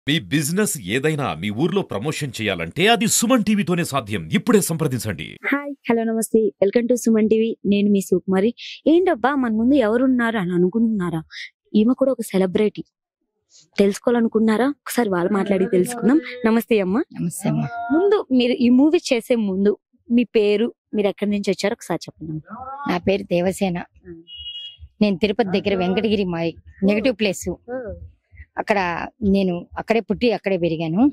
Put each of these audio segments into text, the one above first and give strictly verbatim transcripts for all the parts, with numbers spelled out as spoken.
మీ business ఏదైనా మీ ఊర్లో promotion చేయాలంటే అది సుమన్ టీవీతోనే సాధ్యం. ఇప్పుడే సంప్రదించండి. హాయ్ హలో నమస్తే వెల్కమ్ టు సుమన్ టీవీ. నేను మీ సుకుమారి. ఏంటబ్బా మన ముందు ఎవరున్నారు అని అనుకుంటున్నారా? ఈమె కూడా ఒక సెలబ్రిటీ. తెలుసుకోవాలనుకున్నారా? ఒకసారి వాళ్ళు మాట్లాడి తెలుసుకుందాం. నమస్తే అమ్మ. నమస్తే అమ్మ. ముందు మీరు ఈ మూవీ చేసే ముందు మీ పేరు, మీరు ఎక్కడి నుంచి వచ్చారో ఒకసారి చెప్పండి. నా పేరు దేవసేన. నేను తిరుపతి దగ్గర వెంకటగిరి మా నెగటివ్ ప్లేస్. అక్కడ నేను అక్కడే పుట్టి అక్కడే పెరిగాను.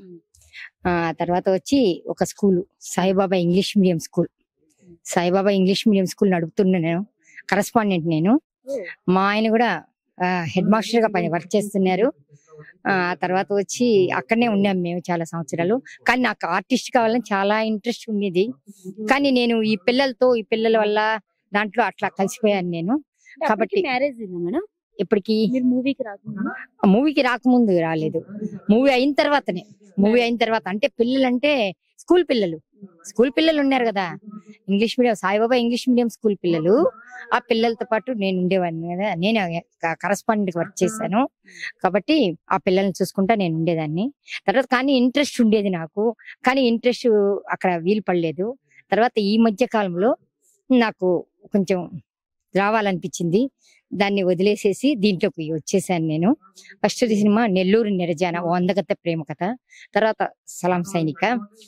ఆ తర్వాత వచ్చి ఒక school, Saibaba English medium school. Saibaba English medium school నడుపుతున్నా నేను, కరస్పాండెంట్ నేను. మా ఆయన కూడా హెడ్ మాస్టర్ గా పని వర్క్ చేస్తున్నారు. ఆ తర్వాత వచ్చి అక్కడనే ఉన్నాం మేము చాలా సంవత్సరాలు. కానీ నాకు ఆర్టిస్ట్ కావాలని చాలా ఇంట్రెస్ట్ ఉండేది. కానీ నేను ఈ పిల్లలతో ఈ పిల్లల వల్ల దాంట్లో అట్లా కలిసిపోయాను నేను. కాబట్టి మ్యారేజ్ మేడం ఇప్పటికి మూవీకి రాకుండా మూవీకి రాకముందు రాలేదు, మూవీ అయిన తర్వాతనే. మూవీ అయిన తర్వాత అంటే పిల్లలు అంటే స్కూల్ పిల్లలు స్కూల్ పిల్లలు ఉన్నారు కదా, English medium Saibaba English medium school పిల్లలు. ఆ పిల్లలతో పాటు నేను ఉండేవాడిని కదా, నేను కరస్పాండెంట్ వర్క్ చేశాను. కాబట్టి ఆ పిల్లల్ని చూసుకుంటా నేను ఉండేదాన్ని. తర్వాత కానీ ఇంట్రెస్ట్ ఉండేది నాకు, కానీ ఇంట్రెస్ట్ అక్కడ వీలు పడలేదు. తర్వాత ఈ మధ్య కాలంలో నాకు కొంచెం రావాలనిపించింది, దాన్ని వదిలేసేసి దీంట్లోకి వచ్చేసాను నేను. ఫస్ట్ సినిమా నెల్లూరు నిరజాన వందగత ప్రేమ కథ, తర్వాత సలాం సైనిక,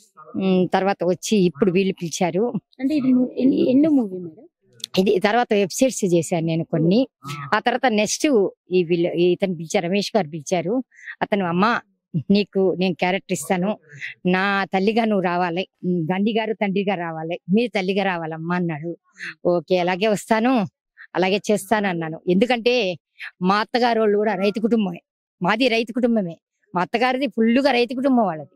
తర్వాత వచ్చి ఇప్పుడు వీళ్ళు పిలిచారు అంటే ఇది ఎన్నో మూవీ మేడం ఇది. తర్వాత వెబ్ సిరీస్ చేశాను నేను కొన్ని. ఆ తర్వాత నెక్స్ట్ ఈ వీళ్ళు ఇతను పిలిచారు, రమేష్ గారు పిలిచారు. అతను అమ్మ నీకు నేను క్యారెక్టర్ ఇస్తాను, నా తల్లిగా నువ్వు రావాలి, గండి గారు తండ్రిగా రావాలి, మీరు తల్లిగా రావాలమ్మా అన్నాడు. ఓకే అలాగే వస్తాను, అలాగే చేస్తాను అన్నాను. ఎందుకంటే మా అత్తగారు వాళ్ళు కూడా రైతు కుటుంబమే, మాది రైతు కుటుంబమే. మా అత్తగారిది ఫుల్గా రైతు కుటుంబం వాళ్ళది.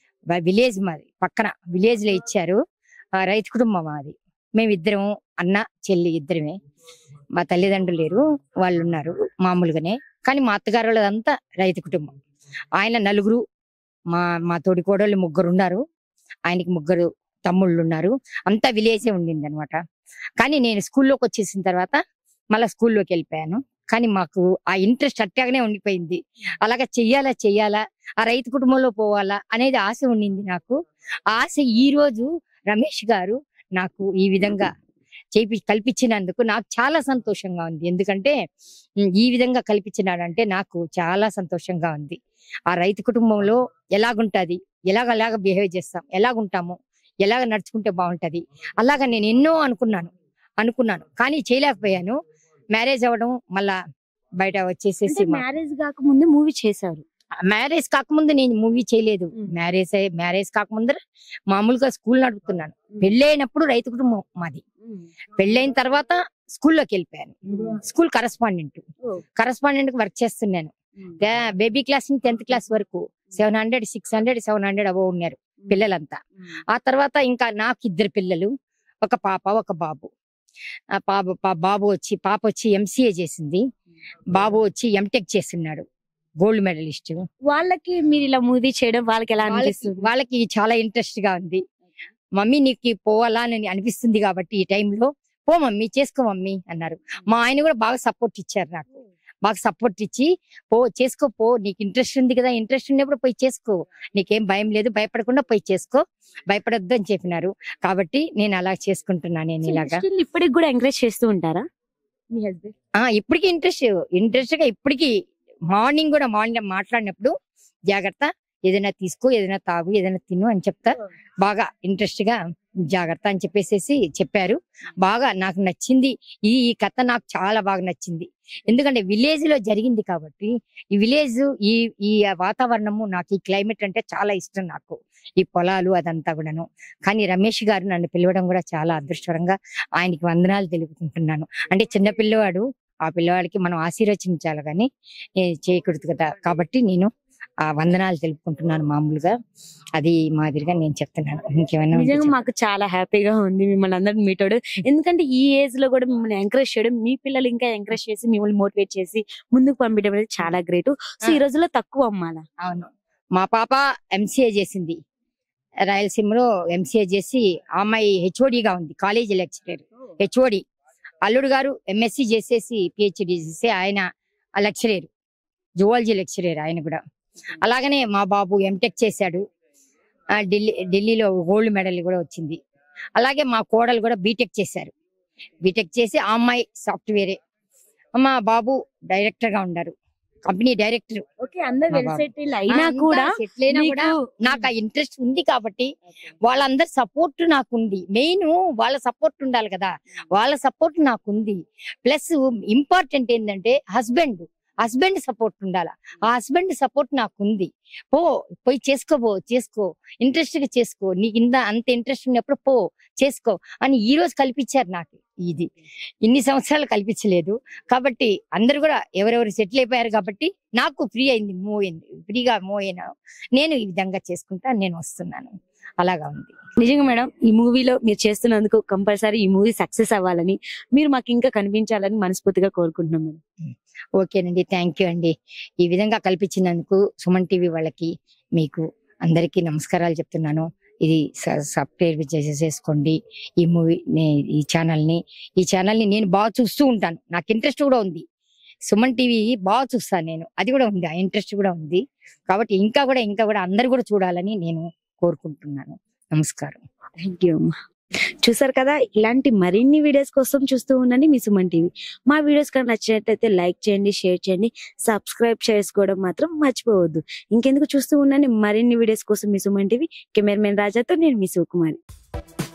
విలేజ్ మాది, పక్కన విలేజ్ లో ఇచ్చారు. ఆ రైతు కుటుంబం మాది. మేమిద్దరం అన్న చెల్లి ఇద్దరమే. మా తల్లిదండ్రులు లేరు, వాళ్ళు ఉన్నారు మామూలుగానే. కానీ మా అత్తగారు వాళ్ళదంతా రైతు కుటుంబం. ఆయన నలుగురు, మా మా తోడి కోడళ్ళు ముగ్గురు ఉన్నారు, ఆయనకి ముగ్గురు తమ్ముళ్ళు ఉన్నారు. అంతా విలేజే ఉండింది అనమాట. కానీ నేను స్కూల్లోకి వచ్చేసిన తర్వాత మళ్ళీ స్కూల్లోకి వెళ్ళిపోయాను. కానీ మాకు ఆ ఇంట్రెస్ట్ అట్టాగానే ఉండిపోయింది. అలాగా చెయ్యాలా చెయ్యాలా ఆ రైతు కుటుంబంలో పోవాలా అనేది ఆశ ఉండింది నాకు. ఆశ ఈ రోజు రమేష్ గారు నాకు ఈ విధంగా చేపి కల్పించినందుకు నాకు చాలా సంతోషంగా ఉంది. ఎందుకంటే ఈ విధంగా కల్పించినాడంటే నాకు చాలా సంతోషంగా ఉంది. ఆ రైతు కుటుంబంలో ఎలాగుంటది, ఎలాగ అలాగ బిహేవ్ చేస్తాం, ఎలాగుంటాము, ఎలాగ నడుచుకుంటే బాగుంటది, అలాగా నేను ఎన్నో అనుకున్నాను అనుకున్నాను కానీ చేయలేకపోయాను. మ్యారేజ్ అవ్వడం, మళ్ళా బయట వచ్చేసేసి. మ్యారేజ్ కాకముందు మూవీ చేశారు? మ్యారేజ్ కాకముందు నేను మూవీ చేయలేదు. మ్యారేజ్ మ్యారేజ్ కాకముందర మామూలుగా స్కూల్ నడుపుతున్నాను. పెళ్ళైనప్పుడు రైతు కుటుంబం మాది. పెళ్ళైన తర్వాత స్కూల్లోకి వెళ్ళిపోయాను. స్కూల్ కరస్పాండెంట్ కరస్పాండెంట్ వర్క్ చేస్తున్నాను. బేబీ క్లాస్ నుంచి టెన్త్ క్లాస్ వరకు seven hundred six hundred seven hundred above ఉన్నారు పిల్లలంతా. ఆ తర్వాత ఇంకా నాకు ఇద్దరు పిల్లలు, ఒక పాప ఒక బాబు. ఆ పాప బాబు వచ్చి పాప వచ్చి ఎంసీఏ చేసింది, బాబు వచ్చి ఎంటెక్ చేస్తున్నాడు, గోల్డ్ మెడలిస్ట్. వాళ్ళకి మీరు ఇలా మూవీ చేయడం వాళ్ళకి ఎలా అనిపిస్తుంది? వాళ్ళకి చాలా ఇంట్రెస్ట్ గా ఉంది. మమ్మీ నీకు పోవాలా అని అనిపిస్తుంది కాబట్టి ఈ టైంలో పో మమ్మీ, చేసుకో మమ్మీ అన్నారు. మా ఆయన కూడా బాగా సపోర్ట్ ఇచ్చారు నాకు, బాగా సపోర్ట్ ఇచ్చి పో చేసుకో పో, నీకు ఇంట్రెస్ట్ ఉంది కదా, ఇంట్రెస్ట్ ఉన్నప్పుడు పోయి చేసుకో, నీకేం భయం లేదు, భయపడకుండా పోయి చేసుకో, భయపడొద్దు అని చెప్పినారు. కాబట్టి నేను అలా చేసుకుంటున్నాను. నేను ఇలాగా ఇప్పటికి కూడా ఎంకరేజ్ చేస్తూ ఉంటారా మీ హస్బెండ్? ఆ ఇప్పటికి ఇంట్రెస్ట్ ఇంట్రెస్ట్ గా ఇప్పటికి మార్నింగ్ కూడా మార్నింగ్ మాట్లాడినప్పుడు జాగ్రత్త, ఏదైనా తీసుకో, ఏదైనా తాగు, ఏదైనా తిను అని చెప్తా. బాగా ఇంట్రెస్ట్ గా జాగ్రత్త అని చెప్పేసేసి చెప్పారు. బాగా నాకు నచ్చింది ఈ ఈ కథ, నాకు చాలా బాగా నచ్చింది. ఎందుకంటే విలేజ్ లో జరిగింది కాబట్టి ఈ విలేజ్ ఈ ఈ వాతావరణము, నాకు ఈ క్లైమేట్ అంటే చాలా ఇష్టం నాకు, ఈ పొలాలు అదంతా కూడాను. కానీ రమేష్ గారు నన్ను పిలవడం కూడా చాలా అదృష్టకరంగా, ఆయనకి వందనాలు తెలుపుకుంటున్నాను. అంటే చిన్న పిల్లవాడు, ఆ పిల్లవాడికి మనం ఆశీర్వచించాలి కానీ చేయకూడదు కదా. కాబట్టి నేను ఆ వందనాలు తెలుపుకుంటున్నాను మామూలుగా. అది మాదిరిగా నేను చెప్తున్నాను. ఇంకేమైనా? నిజంగా మాకు చాలా హ్యాపీగా ఉంది మిమ్మల్ని అందరిని మీటోడు. ఎందుకంటే ఈ ఏజ్ లో కూడా మిమ్మల్ని ఎంకరేజ్ చేయడం, మీ పిల్లలు ఇంకా ఎంకరేజ్ చేసి మిమ్మల్ని మోటివేట్ చేసి ముందుకు పంపించడం అనేది చాలా గ్రేట్. సో ఈ రోజుల్లో తక్కువ అమ్మాలా? అవును, మా పాప ఎంసీఏ చేసింది, రాయలసీమలో ఎంసీఏ చేసి ఆ అమ్మాయి హెచ్ఓడిగా ఉంది, కాలేజీ లెక్చరర్ హెచ్ఓడి. అల్లుడు గారు ఎంఎస్సి చేసేసి పిహెచ్డి చేసి ఆయన లెక్చరర్, జువాలజీ లెక్చరర్ ఆయన కూడా. అలాగనే మా బాబు ఎంటెక్ చేశాడు, ఆ, ఢిల్లీ ఢిల్లీలో గోల్డ్ మెడల్ కూడా వచ్చింది. అలాగే మా కోడలు కూడా బీటెక్ చేశారు. బీటెక్ చేసి ఆ అమ్మాయి సాఫ్ట్వేరే, మా బాబు డైరెక్టర్ గా ఉన్నారు, కంపెనీ డైరెక్టర్. ఓకే, అందరు మా వెల్ బాబు. సెటిల్ అయినా కూడా సెటిల్ అయినా కూడా మీకు- నాకు ఆ ఇంట్రెస్ట్ ఉంది కాబట్టి వాళ్ళందరి సపోర్ట్ నాకు ఉంది. మెయిన్ వాళ్ళ సపోర్ట్ ఉండాలి కదా, వాళ్ళ సపోర్ట్ నాకు ఉంది. ప్లస్ ఇంపార్టెంట్ ఏంటంటే హస్బెండ్ హస్బెండ్ సపోర్ట్ ఉండాలి. ఆ హస్బెండ్ సపోర్ట్ నాకు ఉంది. పో పోయి చేసుకోబో చేసుకో ఇంట్రెస్ట్ గా చేసుకో, నీకు ఇంత అంత ఇంట్రెస్ట్ ఉన్నప్పుడు పో చేసుకో అని ఈ రోజు కల్పించారు నాకు. ఇది ఇన్ని సంవత్సరాలు కల్పించలేదు కాబట్టి అందరు కూడా ఎవరెవరు సెటిల్ అయిపోయారు కాబట్టి నాకు ఫ్రీ అయింది, మూవ్ అయింది, ఫ్రీగా మూవ్ అయినా నేను ఈ విధంగా చేసుకుంటా నేను వస్తున్నాను. అలాగా ఉంది. నిజంగా మేడం, ఈ మూవీలో మీరు చేస్తున్నందుకు కంపల్సరీ ఈ మూవీ సక్సెస్ అవ్వాలని, మీరు మాకు ఇంకా కనిపించాలని మనస్ఫూర్తిగా కోరుకుంటున్నాం మేడం. ఓకేనండి, థ్యాంక్ యూ అండి. ఈ విధంగా కల్పించినందుకు సుమన్ టీవీ వాళ్ళకి మీకు అందరికీ నమస్కారాలు చెప్తున్నాను. ఇది సబ్స్క్రైబ్ చేసేసుకోండి ఈ మూవీ ఈ ఛానల్ ని ఈ ఛానల్ ని నేను బాగా చూస్తూ ఉంటాను, నాకు ఇంట్రెస్ట్ కూడా ఉంది. సుమన్ టీవీ బాగా చూస్తాను నేను, అది కూడా ఉంది, ఆ ఇంట్రెస్ట్ కూడా ఉంది. కాబట్టి ఇంకా కూడా ఇంకా కూడా అందరు కూడా చూడాలని నేను కోరుకుంటున్నాను. నమస్కారం. థ్యాంక్ యూ అమ్మా. చూసారు కదా, ఇలాంటి మరిన్ని వీడియోస్ కోసం చూస్తూ ఉండండి మీ సుమన్ టీవీ. మా వీడియోస్ కనుక నచ్చినట్లయితే లైక్ చేయండి, షేర్ చేయండి, సబ్స్క్రైబ్ చేసుకోవడం మాత్రం మర్చిపోవద్దు. ఇంకెందుకు చూస్తూ ఉండండి మరిన్ని వీడియోస్ కోసం మీ సుమన్ టీవీ. కెమెరామెన్ రాజాతో నేను మీ సుకుమారి.